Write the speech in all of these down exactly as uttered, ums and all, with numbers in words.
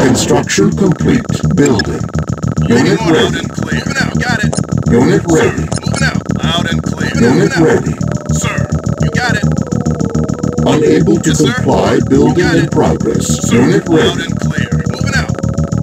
Construction complete. Building. Unit Moving ready. out and clear. Moving out. Got it. Unit Sir, ready. moving out. Out and clear. Unit Moving out. ready. Sir, you got it. Unable to Yes, sir. comply. Building Got in it. progress. Sir, Unit out ready. and clear. Moving out.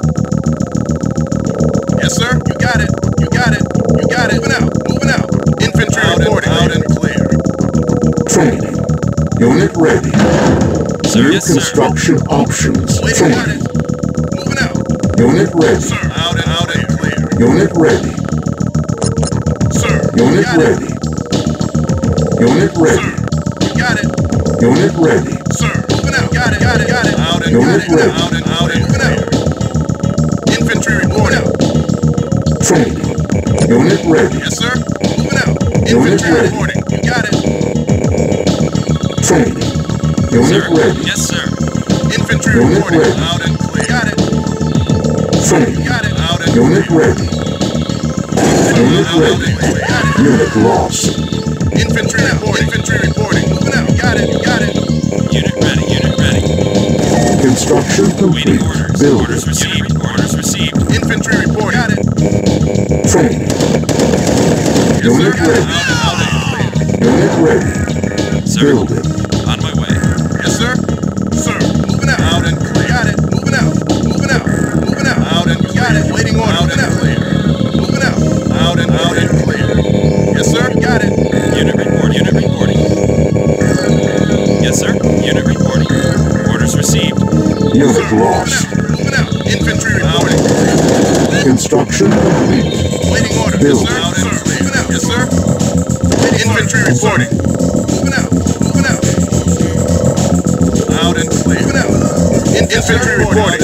Yes, sir. You got it. You got it. You got it. Moving out. Moving out. Infantry Out and- reporting. Out and clear. Training. Unit ready. Sir, New yes, sir. construction options. Waiting on Training. it. Moving out. Unit ready. Sir, out and out and clear. Unit ready. Sir, Unit got it. ready. Unit ready. Sir, you got it. Unit ready. Sir, moving out. Got it. Got it. Got it. Out and Unit got it. ready. Out and out and moving out. Infantry reporting. Out. Training. Unit ready. Yes, sir. Moving out. Unit Infantry ready. reporting. You got it. Training. Unit Sir. ready. Yes, sir. Infantry Unit reporting. ready. Out and clear. Got it. Training. Got it. Out and Unit clear. ready. Unit Out and ready. clear. Got it. Unit lost. Infantry reporting. Infantry reporting. Moving out. Got it. Got it. Unit ready. Unit ready. Construction complete. Waiting orders. Building. Orders received. Orders received. Infantry reporting. Got it. Training. Yes, Unit sir. Got it. ready. Out and out and clear. Unit ready. Sir, Building. on my way. Yes, sir. Sir, moving out. Out and clear. Got it. Moving out. Moving out. Moving out. Out and clear. Got it. Waiting order. Out and clear. Moving out. Out and out and clear. Yes, sir. Got it. Unit report. Unit reporting. Yes, sir. Unit reporting. Orders received. Unit Sir, lost. moving out. Moving out. Infantry reporting. Construction complete. Waiting order. Build. Yes, sir. Out and clear. Moving out. Yes, sir. Waiting infantry reporting. Moving out. Moving out. Out and clear. Moving out. In infantry reporting.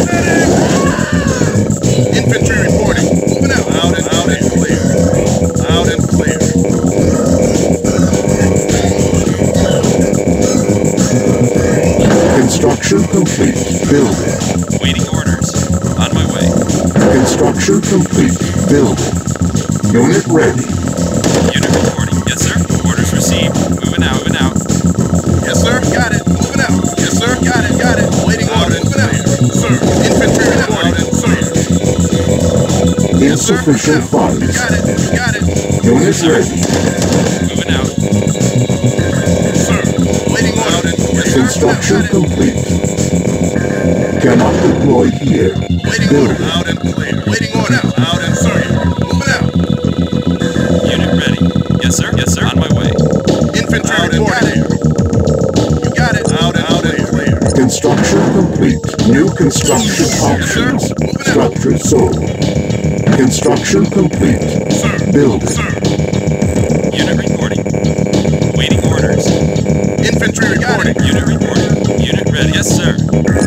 Infantry reporting. Moving out. Out and out and clear. Out and clear. Construction complete. Building. Waiting orders. On my way. Construction complete. Building. Unit ready. Unit reporting. Yes, sir. Orders received. Moving out. Moving out. Yes, sir. Got it. Moving out. Yes, sir. Got it. Got it. Waiting order. Moving out. Sir. Infantry reporting. Sir. Yes, sir. Insufficient Moving out. funds. Got it. Got it. Unit Sir. ready. Moving out. Sir. Waiting order. Yes, sir. Construction Got it. complete. Cannot deploy here. Waiting order. Building. Out and clear. Waiting order. Out and sir. Moving out. Unit ready. Yes, sir. Yes, sir. On my way. Infantry reporting. You got it. Out and out and clear. Construction complete. New construction options. Structure sold. Construction complete. Sir. Building. Sir. Unit reporting. Waiting orders. Infantry reporting. Unit reporting. Unit ready. Yes, sir.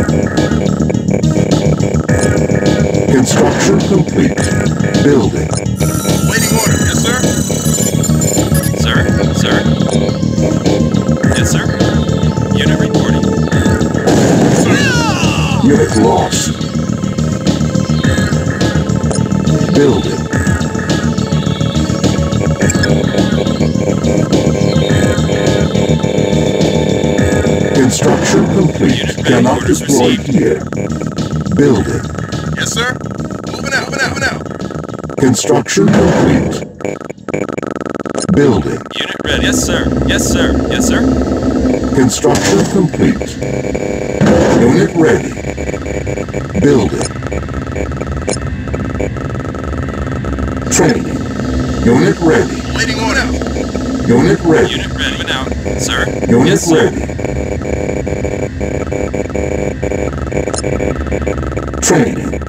Construction complete. Building. Waiting order. Yes, sir. Sir. Sir. Yes, sir. Unit reporting. Unit lost. Building. Construction complete. Unit ready. Cannot Orders deploy received. here. Building. Yes, sir. Moving out. Moving out. Moving out. Construction complete. Building. Unit ready. Yes, sir. Yes, sir. Yes, sir. Construction complete. Unit ready. Building. Training. Unit ready. Waiting order. Unit ready. Unit ready. Moving out. Sir. Unit Yes, sir. ready. Training.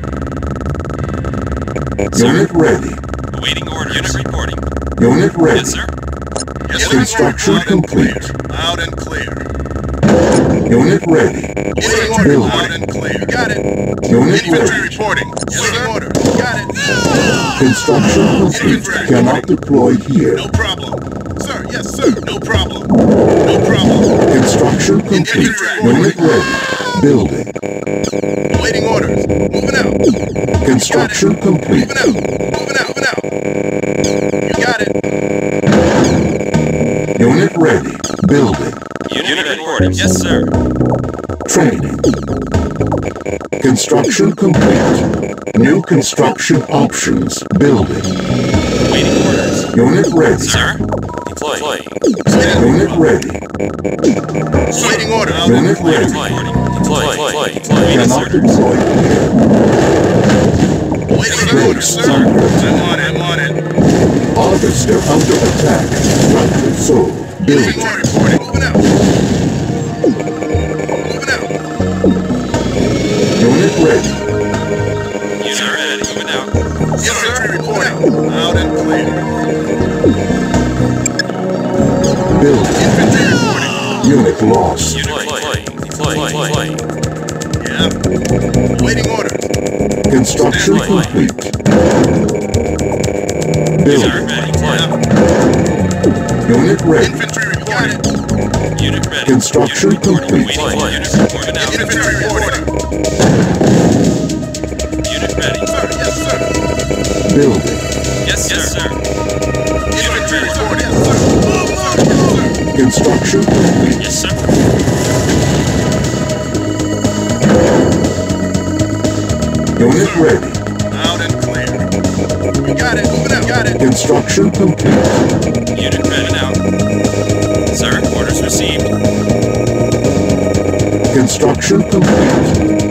Sir. Unit ready. Awaiting orders. Unit reporting. Unit ready. Yes, sir. Yes, sir. Construction Out and clear. complete. Out and clear. Unit ready. Waiting order. Building. Out and clear. Got it. Unit Infantry ready. reporting. Yes, sir. Order. Got it. Construction complete. Cannot deploy here. No problem. Sir, yes, sir. No problem. No problem. Construction complete. Unit ready. Building. Waiting orders. Moving out. Construction complete. Moving out. Moving out. Moving out. You got it. Unit ready. Building. Unit reporting. Yes, sir. Training. Construction complete. New construction options. Building. Waiting orders. Unit ready. Sir? Deploy. Unit ready. Waiting order. Out Unit and clear. ready. Deploy. Deploy. Deploy. Deploy. Waiting, Cannot sir. deploy here. Waiting order, sir. I'm on it. I'm on it. Harvester under attack. Rightly so. Building. Infantry reporting. Moving out. Moving out. Unit ready. Unit ready. Moving out. Yes, sir. Infantry reporting. Out and clear. Building. Infantry reporting. Unit lost. Deploy. Deploy. Deploy. Yeah. Waiting order. Construction Deploy. complete. Unit Building. ready. Deploy. Unit ready. Infantry reporting. Unit ready. Construction Unit reporting. complete. Waiting unit reporting out. Infantry reporting. Unit ready. Sir, yes, sir. Building. Yes, sir. Yes, sir. Infantry reporting. Yes, sir. Move, sir. Yes, sir. Construction complete. Yes, sir. Unit ready. Out and clear. We got it. Moving out. Got it. Construction complete. Unit ready now. Sir, orders received. Construction complete.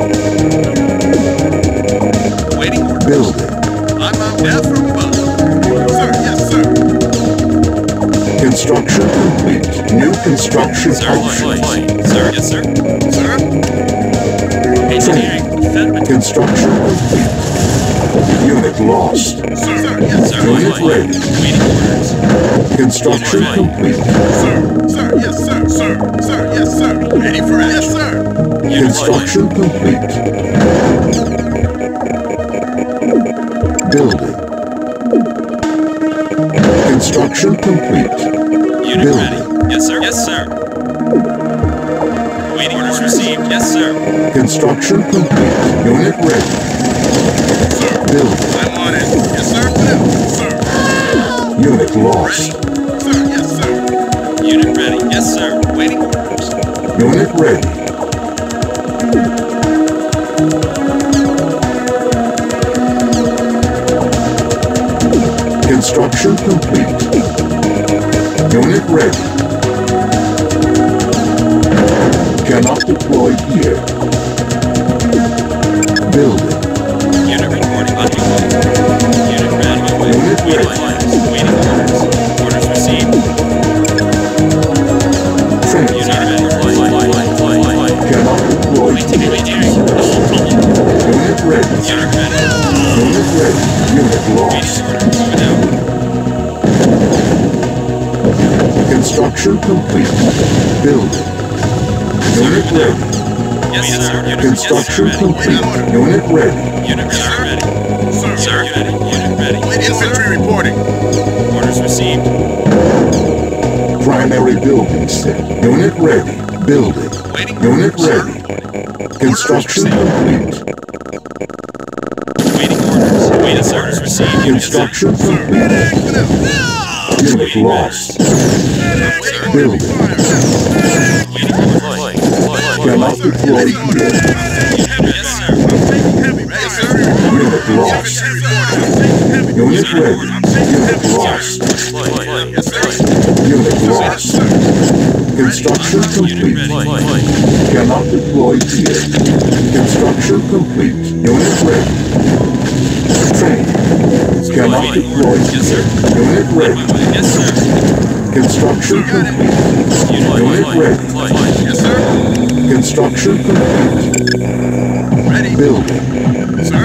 Waiting order. Building. I'm out now for above. Sir, yes, sir. Construction complete. New construction Sir, deploy. options. Sir, yes, sir. Sir? Engineering. Federal. Construction complete. Unit lost. Sir, sir, yes, sir. Unit Deploy. ready. Waiting orders. Construction Unit ready. complete. Sir, sir, yes, sir, sir, sir, yes, sir. Ready for action. Yes, sir. Unit Construction complete. Building. Construction complete. Unit Building. ready. Yes, sir. Yes, sir. Waiting orders received. Yes, sir. Construction complete. Unit ready. Sir, Building. I'm on it. Yes, sir. Whatever. Sir. Unit lost. Ready? Sir, yes, sir. Unit ready. Yes, sir. Waiting orders. Unit ready. Construction complete. Unit ready. Cannot deploy here. Building. Unit reporting underway. Unit ready. Unit Waiting ready. orders. Waiting orders. Orders received. Training. Unit ready. Deploy. Deploy. Deploy. Cannot deploy Waiting. here. Waiting. Unit Unit ready. ready. Unit ready. Unit Waiting lost. orders. Moving out. Construction complete. Building. Unit ready. Yes, sir. Unit Construction yes, sir. complete. Unit ready. Unit ready. Sir. Sir, ready. Unit ready. Infantry reporting. Orders received. Primary building set. Unit ready. Building. Waiting. Unit Sir. ready. Construction complete. Waiting orders. Waiting orders received. Unit sir. Construction complete. Moving out. Unit lost. Waiting order. Building. Fire. Waiting orders. Cannot deploy Waiting here. order. Yes, sir. Heavy. Ready, sir. Unit lost. Infantry reporting. Unit ready. Unit lost. Yes, sir. Unit lost. Construction Unit complete. ready. Cannot deploy here. Construction complete. Unit ready. Train. Cannot deploy Yes, sir. here. Unit ready. Yes, sir. Construction complete. Unit ready. Yes, sir. Construction complete. Ready. Building. Sir.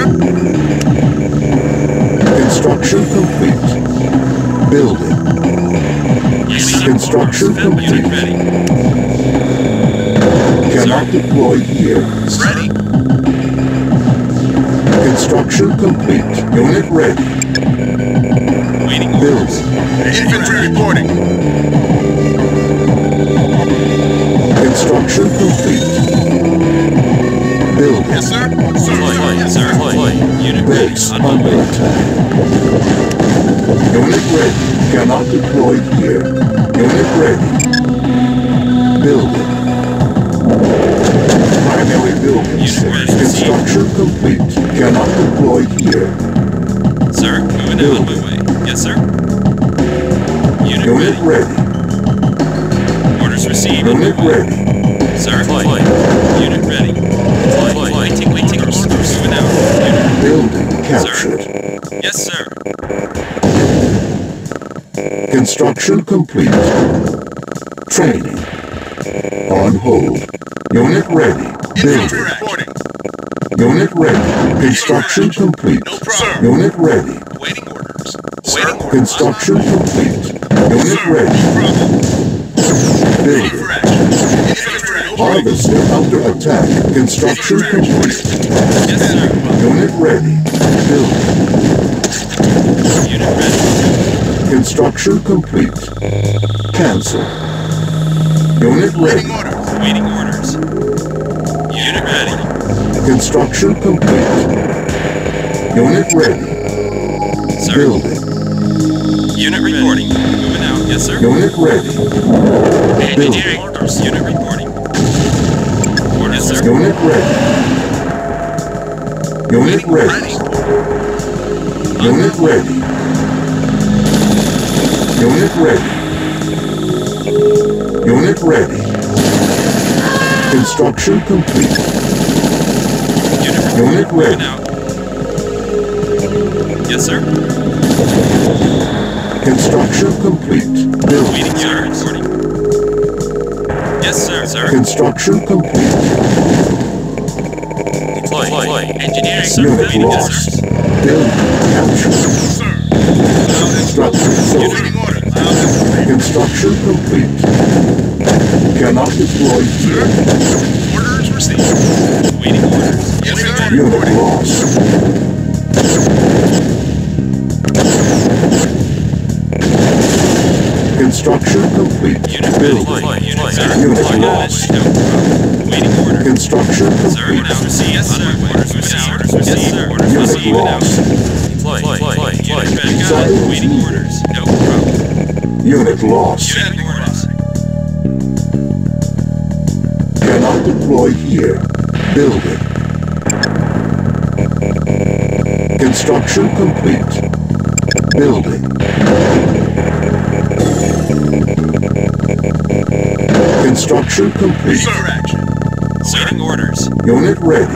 Construction complete. Building. Yes, sir. Construction Unit complete. ready. Cannot deploy here. Ready. Construction complete. Unit ready. Waiting orders. Building. Infantry reporting. Construction complete. Building. Yes, sir. Sir, Deploy. sir. Yes, Sir, sir. deploy. Unit ready. Base On under my way. attack. Unit ready. Cannot deploy here. Unit ready. Building. Primary building Unit set. ready. Construction Cannot deploy here. Sir, moving out on my way. Yes, sir. Unit Unit ready. ready. Orders received on my Unit way. ready. Sir, deploy. Unit ready. Deploy. Waiting, waiting. Orders. Moving out. Unit. Building captured. Yes, sir. Construction complete. Training. On hold. Unit ready. Infantry Building. reporting. Unit ready. Construction complete. No problem. Unit ready. Waiting orders. Waiting orders. Construction complete. Unit Sir, ready. no problem. Ready Building. for action. Infantry reporting. Harvester under attack. Construction complete. Yes, sir. Unit ready. Building. Unit ready. Construction complete. Cancel. Unit Waiting ready. orders. Waiting orders. Unit ready. Construction complete. Unit ready. Sir. Building. Unit reporting. Moving out. Yes, sir. Unit ready. Engineering orders. Unit reporting. Orders, sir. Unit ready. Unit ready. Ready. Unit ready. Unit ready. Unit ready. Construction complete. Unit Unit moving ready. out. Yes, sir. Construction complete. Building. Waiting, sir. Reporting. Yes, sir. Sir. Construction complete. Deploy. Deploy. Engineering. Sir. Unit Waiting, yes, lost. sir. Building captured. Sir. Structure sold. Waiting orders. Loud and clear. Construction complete. Cannot deploy Sir. here. Orders received. Waiting orders. Yes, sir. Unit Reporting. lost. Construction complete. Unit ready. Building. Deploy. Unit, sir. Unit Deploy. lost. No problem. Waiting order. Construction Sir, complete. now received. Yes, sir. Orders received. Orders received. Yes, sir. Orders Unit received. Now. lost. Deploy. Deploy. Unit ready. Got it. Waiting orders. No problem. Unit lost. Unit orders. Cannot deploy here. Building. Construction complete. Building. Construction complete. Sir, action. Waiting orders. Unit ready.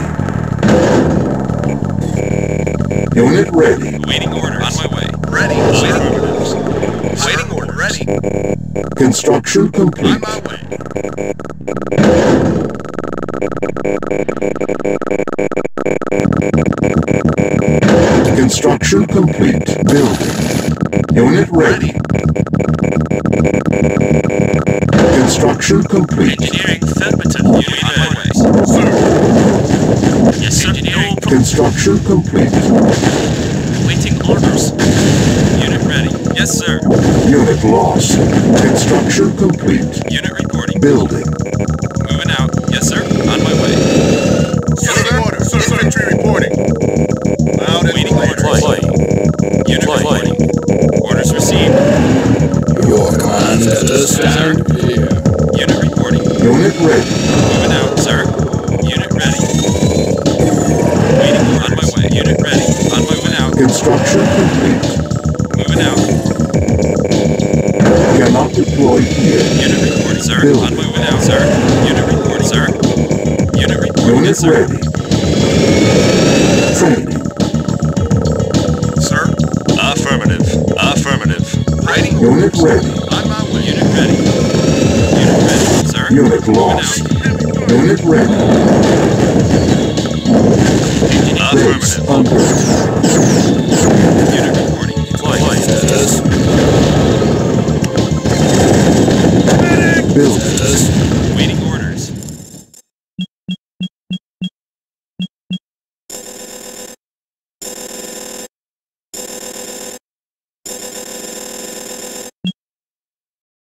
Unit ready. Waiting orders. On my way. Ready. Waiting orders. Waiting order. Ready. Construction On complete. my way. Construction complete. Building. Unit ready. Construction complete. Engineering affirmative. Unit on my way. Sir. Yes, sir. Engineering Construction complete. waiting orders. Unit ready. Yes, sir. Unit lost. Construction complete. Unit reporting. Building. Moving out. Yes, sir. On my way. Yes, sir. Order. Sir. Infantry reporting. Loud and Waiting clear. orders. Unit reporting. Orders received. Your command letters stand here. Unit reporting. Unit ready. Moving out, sir. Unit ready. Waiting on my way. Unit ready. On my way out. Construction complete. Moving out. Cannot deploy here. Unit reporting, sir. Building. On my way out, sir. Unit reporting, sir. Unit reporting, Unit yes, sir. ready. Training. Sir. Affirmative. Affirmative. Ready. Unit ready. On my way. Unit ready. Unit ready, sir. Unit Moving lost. out. Unit ready. Affirmative. Base under attack.